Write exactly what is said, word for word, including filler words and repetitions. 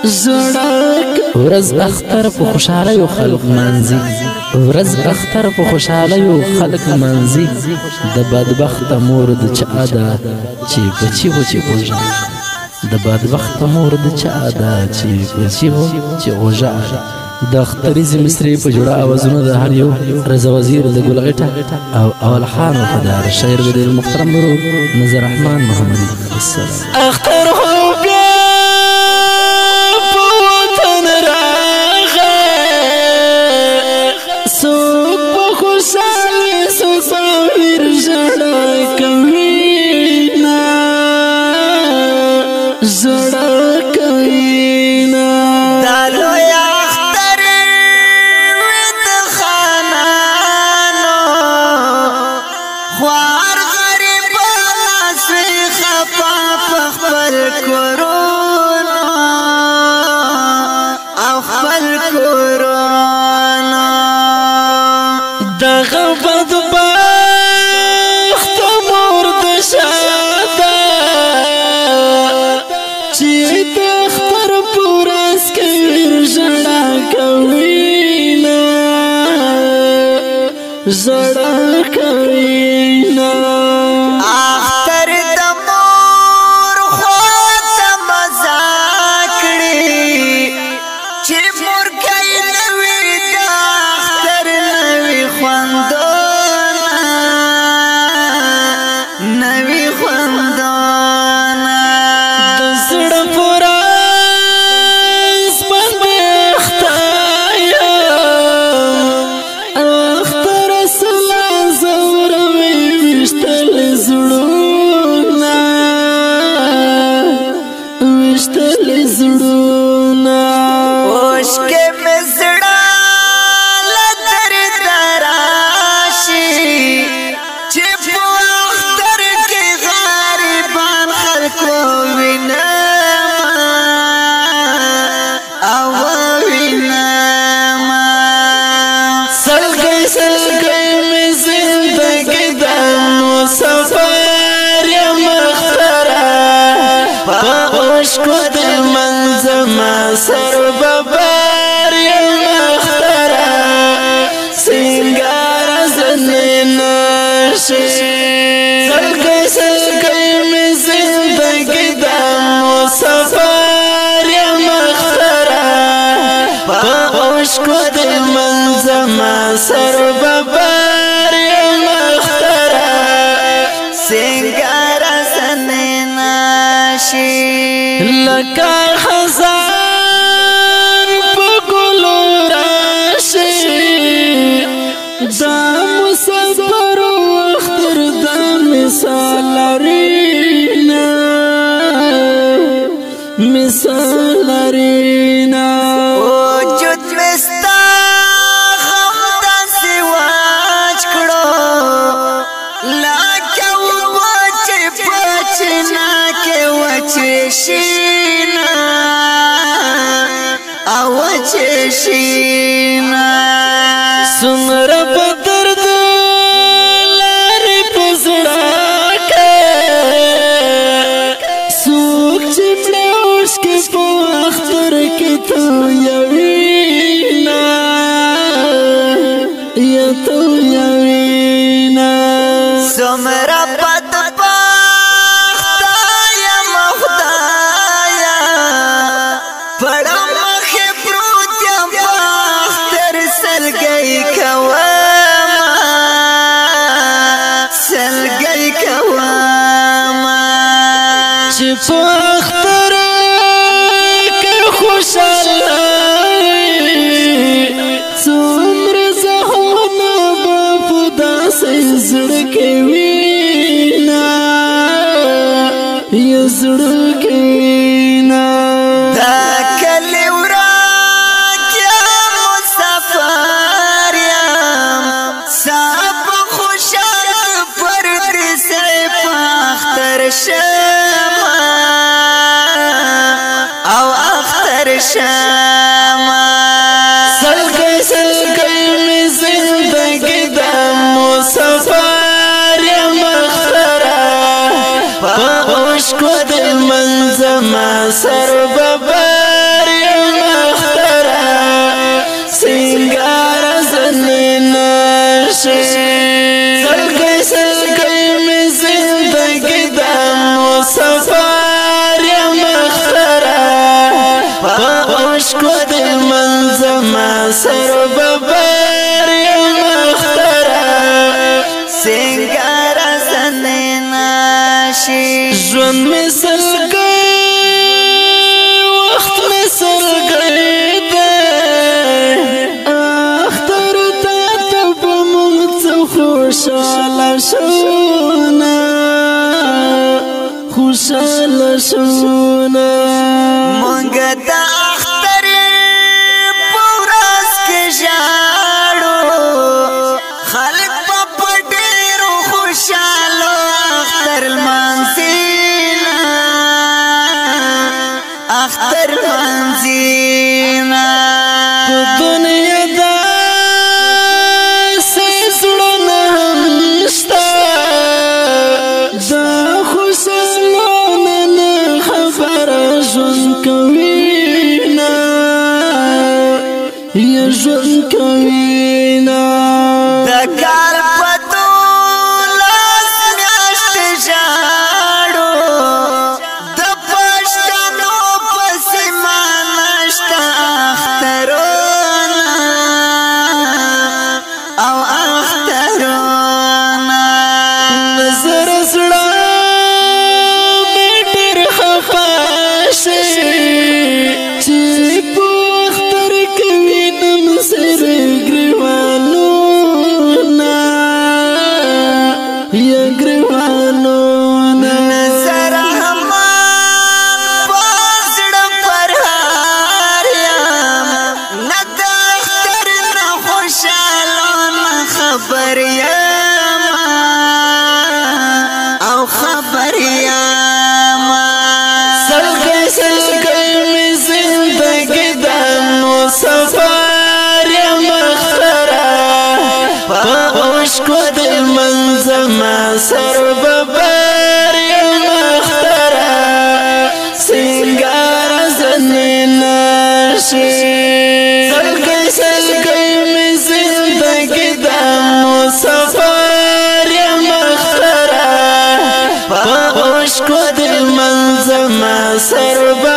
ورځ اختر په خوشحالۍ خلق منځي ورځ اختر په خوشحالۍ خلق منځي د بدبخت مور د چا ده چې بچي و چې غوژه د بدبخت مور د چا ده چې بچي و چې غوژه د اختریزي مصري په جوړه اوازونه د هر یو رضا وزیر د ګلغټه او اول خان وفادار شاعر د محترم ورور نظر رحمان محمدي السلام اختر هو بیا په وطن راغی څوک په خوشحالۍ څوک په ویر ژړا کوي نه ژړا کوي نه دا لوی اختر وي د خانانو خوار غریبان سوی خفا په خپل کورونو او خپل کورونو دغه بدبخت مور د شاده چې د اختر په ورځ کې ویر ژړا کوي نه ژړا کوي نه اختر د مور خوا ته مزه کړي چې مورګی نه وي د اختر نه وي خوندونه نه وي خوندونه د زړه په راز باندې اخته یم اختر اصله زوروي ویشتل زړونه ویشتل زړونه اوښکې مې زړه له درده راشي چې په اختر کې غریبان خلکو وینمه او وینمه سلګۍ سلګۍ مې زندګي د مسافر یم اختره په اوښکو د منځمه سر ببر یم اختره سینګار زنې نشي سلګۍ سلګۍ مې زندګي د مسافر یم اختره په اوښکو د منځمه سر ببر یم اختره سینګار زنې نشي لکه خزان په ګلو راشي دا مسافر اختر دا مثال لري نه مثال لري نه وجود مې ستا غم داسې واچ کړو لکه اوبه چې په چینه کې وچې شي نه او وچې شي نه څومره په درد لارې په زړه کې څوک چې مړه اوښکې په اختر کې تویوي نه یا تویوي نه څومره بدبخته یم خدایه پړه مخې پروت یم په اختر سلګۍ کومه سلګۍ کومه چې په اختر کې خوشاله څومره زخمونه به په داسې زړه کې وي نه یا زړه کې وي نه دا کلي ورک یم مسافر یم ستا په خوشحال پر درسې په اختر شمه او اختر شمه سلګۍ سلګۍ مې زندګي د مسافر یم اختره په اوښکو د منځمه سر ببر ژوند می سلګي وخت می سلګي ده اختر ته ته په موږ څه خوشاله شونا خوشاله شونا مونږ د اختر په ورځ کې ژاړو خلک په ډېرو خوشاله اختر لمانځينا اختر لمانځينا دنیا دا سړونه هم شته دا خوشالونه نه خبره ژوند کوي نه یا ژوند کوي نه د کال په دولس میاشتې ژاړو د پښتنو په سیمه نشته اخترونه او اخترونه نظر زړه مې ډېر خفه شي چې په اختر کې وینم سر ګریوانونه یا ګریوانونه نظر رحمان په زړه پرهار یم نه د اختر نه خوشاله نه خبر یم او خبر یم سلګي سلګي مې زندګي د نو سفر یم اختره په عشقو د منځما سر ببر یم اختره سنگار زنې نشي سلګي سلګي مې زندګي د نو سفر یم اختره په عشقو د منځما سر